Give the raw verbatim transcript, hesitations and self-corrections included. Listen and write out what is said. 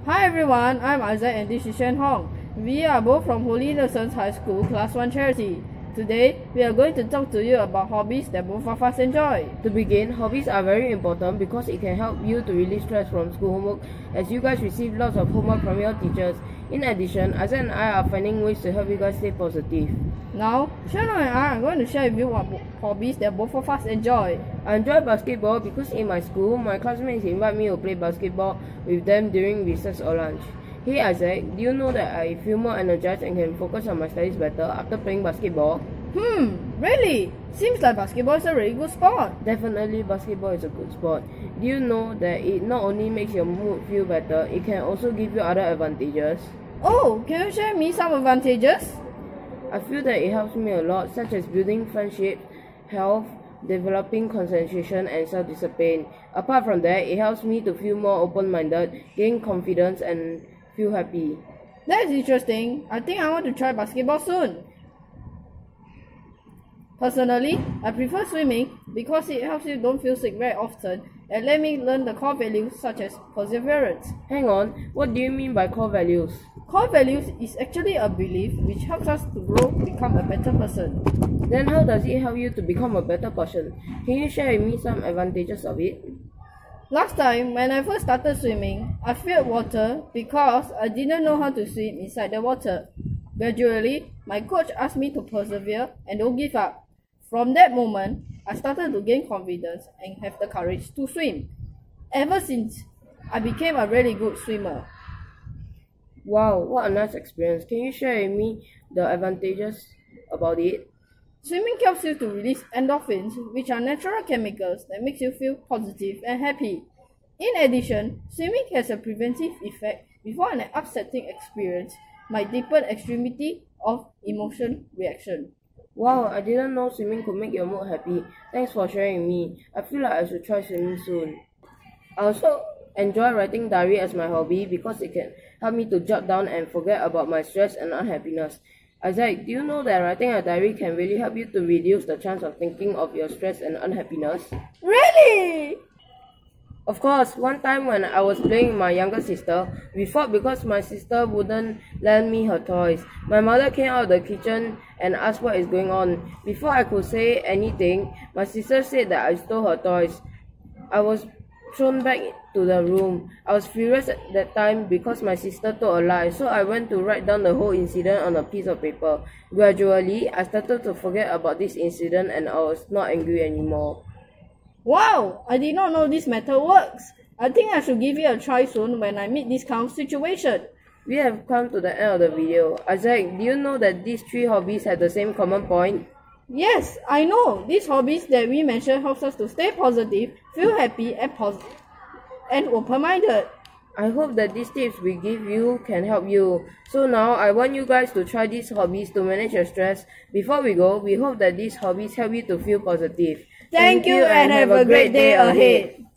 Hi everyone, I'm Isaac and this is Xuan. We are both from Holy Innocents'High School, Class one Charity. Today, we are going to talk to you about hobbies that both of us enjoy. To begin, hobbies are very important because it can help you to relieve stress from school homework as you guys receive lots of homework from your teachers. In addition, Isaac and I are finding ways to help you guys stay positive. Now, Xuan and I are going to share with you what hobbies that both of us enjoy. I enjoy basketball because in my school, my classmates invite me to play basketball with them during recess or lunch. Hey Isaac, do you know that I feel more energized and can focus on my studies better after playing basketball? Hmm, really? Seems like basketball is a really good sport. Definitely basketball is a good sport. Do you know that it not only makes your mood feel better, it can also give you other advantages? Oh, can you share me some advantages? I feel that it helps me a lot, such as building friendship, health, developing concentration and self-discipline. Apart from that, it helps me to feel more open-minded, gain confidence and feel happy. That's interesting. I think I want to try basketball soon. Personally, I prefer swimming because it helps you don't feel sick very often and let me learn the core values such as perseverance. Hang on, what do you mean by core values? Core values is actually a belief which helps us to grow, become a better person. Then how does it help you to become a better person? Can you share with me some advantages of it? Last time, when I first started swimming, I feared water because I didn't know how to swim inside the water. Gradually, my coach asked me to persevere and don't give up. From that moment, I started to gain confidence and have the courage to swim. Ever since, I became a really good swimmer. Wow, what a nice experience. Can you share with me the advantages about it? Swimming helps you to release endorphins, which are natural chemicals that makes you feel positive and happy. In addition, swimming has a preventive effect before an upsetting experience might deepen extremity of emotion reaction. Wow, I didn't know swimming could make your mood happy. Thanks for sharing with me. I feel like I should try swimming soon. I also enjoy writing diary as my hobby because it can help me to jot down and forget about my stress and unhappiness. Isaac, do you know that writing a diary can really help you to reduce the chance of thinking of your stress and unhappiness? Really? Of course, one time when I was playing with my younger sister, we fought because my sister wouldn't lend me her toys. My mother came out of the kitchen and asked what is going on. Before I could say anything, my sister said that I stole her toys. I was thrown back to the room. I was furious at that time because my sister told a lie, so I went to write down the whole incident on a piece of paper. Gradually, I started to forget about this incident and I was not angry anymore. Wow, I did not know this method works. I think I should give it a try soon when I meet this kind of situation. We have come to the end of the video. Isaac, do you know that these three hobbies have the same common point? Yes, I know. These hobbies that we mentioned helps us to stay positive, feel happy and positive and open-minded. I hope that these tips we give you can help you. So now, I want you guys to try these hobbies to manage your stress. Before we go, we hope that these hobbies help you to feel positive. Thank you and have a great day ahead.